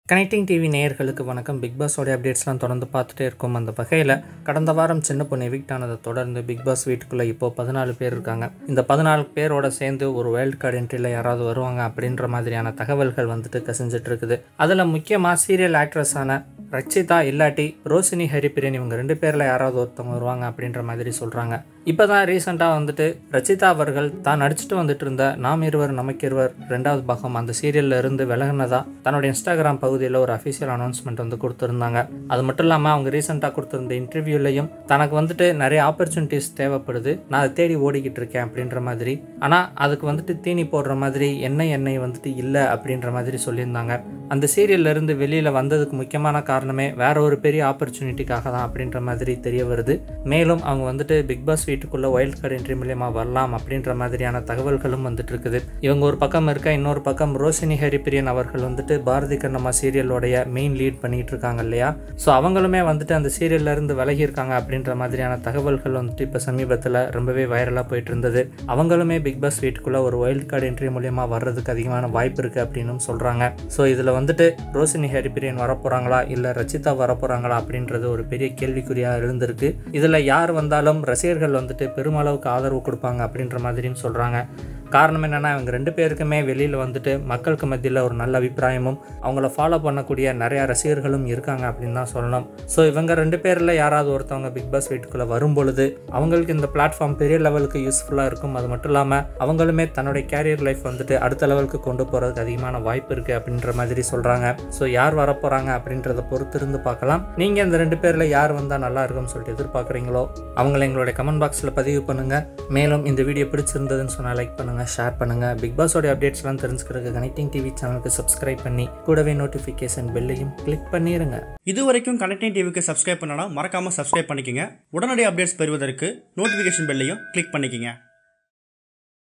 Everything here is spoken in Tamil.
கனெக்டிங் டிவி நேயர்களுக்கு வணக்கம். பிக் பாஸோடைய அப்டேட்ஸ்லாம் தொடர்ந்து பார்த்துட்டே இருக்கும். அந்த வகையில் கடந்த வாரம் சின்ன பொண்ணு எவிக்ட் ஆனதை தொடர்ந்து பிக் பாஸ் வீட்டுக்குள்ளே இப்போது 14 பேர் இருக்காங்க. இந்த 14 பேரோட சேர்ந்து ஒரு வைல்ட் கார்டு என்ட்ரியில் யாராவது வருவாங்க அப்படின்ற மாதிரியான தகவல்கள் கசிஞ்சிட்டு இருக்குது. அதில் முக்கியமாக சீரியல் ஆக்ட்ரஸான ரச்சிதா இல்லாட்டி ரோஷினி ஹரிப்பிரியன் இவங்க 2 பேரில் யாராவது ஒருத்தவங்க வருவாங்க அப்படின்ற மாதிரி சொல்கிறாங்க. இப்போ தான் ரீசெண்டாக ரச்சிதா அவர்கள் தான் நடிச்சுட்டு வந்துட்டு இருந்த நாம் இருவர் நமக்கு இருவர் 2வது பாகம் அந்த சீரியலில் இருந்து விலகினதா தன்னுடைய இன்ஸ்டாகிராம் பகுதியில் ஒரு அஃபிஷியல் அனௌன்ஸ்மெண்ட் கொடுத்துருந்தாங்க. அது மட்டும் இல்லாமல் அவங்க ரீசெண்டாக கொடுத்துருந்த இன்டர்வியூலையும் தனக்கு நிறைய ஆப்பர்ச்சுனிட்டிஸ் தேவைப்படுது, நான் அதை தேடி ஓடிக்கிட்டு இருக்கேன் அப்படின்ற மாதிரி. ஆனால் அதுக்கு தீனி போடுற மாதிரி எண்ணெய் இல்லை அப்படின்ற மாதிரி சொல்லியிருந்தாங்க. அந்த சீரியல்ல இருந்து வெளியில் வந்ததுக்கு முக்கியமான காரணமே வேற ஒரு பெரிய ஆப்பர்ச்சுனிட்டிக்காக தான் அப்படின்ற மாதிரி தெரிய வருது. மேலும் அவங்க பிக் பாஸ் வீட்டுக்குள்ள வைல்ட் கார்டு என்ட்ரி மூலமா வரலாம் அப்படின்ற மாதிரியான தகவல்களும் இருக்குது. இவங்க ஒரு பக்கம் இருக்க, இன்னொரு பக்கம் ரோஷினி ஹரிப்பிரியன் அவர்கள் பாரதி கண்ணம்மா சீரியலோடைய மெயின் லீட் பண்ணிட்டு இருக்காங்க இல்லையா. ஸோ அவங்களுமே அந்த சீரியல்ல இருந்து விலகி இருக்காங்க அப்படின்ற மாதிரியான தகவல்கள் இப்போ சமீபத்தில் ரொம்பவே வைரலாக போயிட்டு இருந்தது. அவங்களுமே பிக் பாஸ் வீட்டுக்குள்ள ஒரு வைல்ட் கார்டு என்ட்ரி மூலமா வர்றதுக்கு அதிகமான வாய்ப்பு இருக்கு அப்படின்னு சொல்றாங்க. ஸோ இதுல ரோஷினி ஹரிப்பிரியன் வரப்போறாங்களா இல்ல ரச்சிதா வரப்போறாங்களா அப்படின்றது ஒரு பெரிய கேள்விக்குறியா இருந்திருக்கு. இதுல யார் வந்தாலும் ரசிகர்கள் பெருமளவுக்கு ஆதரவு கொடுப்பாங்க அப்படின்ற மாதிரியும் சொல்றாங்க. காரணம் என்னன்னா, இவங்க 2 பேருக்குமே வெளியில் மக்களுக்கு மத்தியில் ஒரு நல்ல அபிப்பிராயமும் அவங்கள ஃபாலோ பண்ணக்கூடிய நிறைய ரசிகர்களும் இருக்காங்க அப்படின்னு தான் சொல்லணும். ஸோ இவங்க 2 பேரில் யாராவது ஒருத்தவங்க பிக் பாஸ் வீட்டுக்குள்ளே வரும்பொழுது அவங்களுக்கு இந்த பிளாட்ஃபார்ம் பெரிய லெவலுக்கு யூஸ்ஃபுல்லாக இருக்கும். அது மட்டும் இல்லாமல் அவங்களுமே தன்னுடைய கேரியர் லைஃப் அடுத்த லெவலுக்கு கொண்டு போகிறதுக்கு அதிகமான வாய்ப்பு இருக்குது அப்படின்ற மாதிரி சொல்கிறாங்க. ஸோ யார் வரப்போகிறாங்க அப்படின்றத பொறுத்து இருந்து பார்க்கலாம். நீங்கள் இந்த 2 பேரில் யார் வந்தால் நல்லா இருக்கும்னு சொல்லிட்டு எதிர்பார்க்குறீங்களோ அவங்களை எங்களுடைய கமெண்ட் பாக்ஸில் பதிவு பண்ணுங்கள். மேலும் இந்த வீடியோ பிடிச்சிருந்ததுன்னு சொன்னால் லைக் பண்ணுங்கள், ஷேர் பண்ணுங்க. பிக் பாஸோட அப்டேட்ஸ்லாம் தெரிஞ்சுக்கிறதுக்கு கனெக்டிங் டிவி சேனலுக்கு சப்ஸ்கிரைப் பண்ணி கூடவே நோட்டிஃபிகேஷன் பெல்லையும் கிளிக் பண்ணிருங்க. இதுவரைக்கும் கனெக்டிங் டிவிக்கு சப்ஸ்கிரைப் பண்ணனா மறக்காம சப்ஸ்கிரைப் பண்ணிக்கங்க. உடனடி அப்டேட்ஸ் பெறுவதற்கு நோட்டிஃபிகேஷன் பெல்லையும் கிளிக் பண்ணிக்கங்க.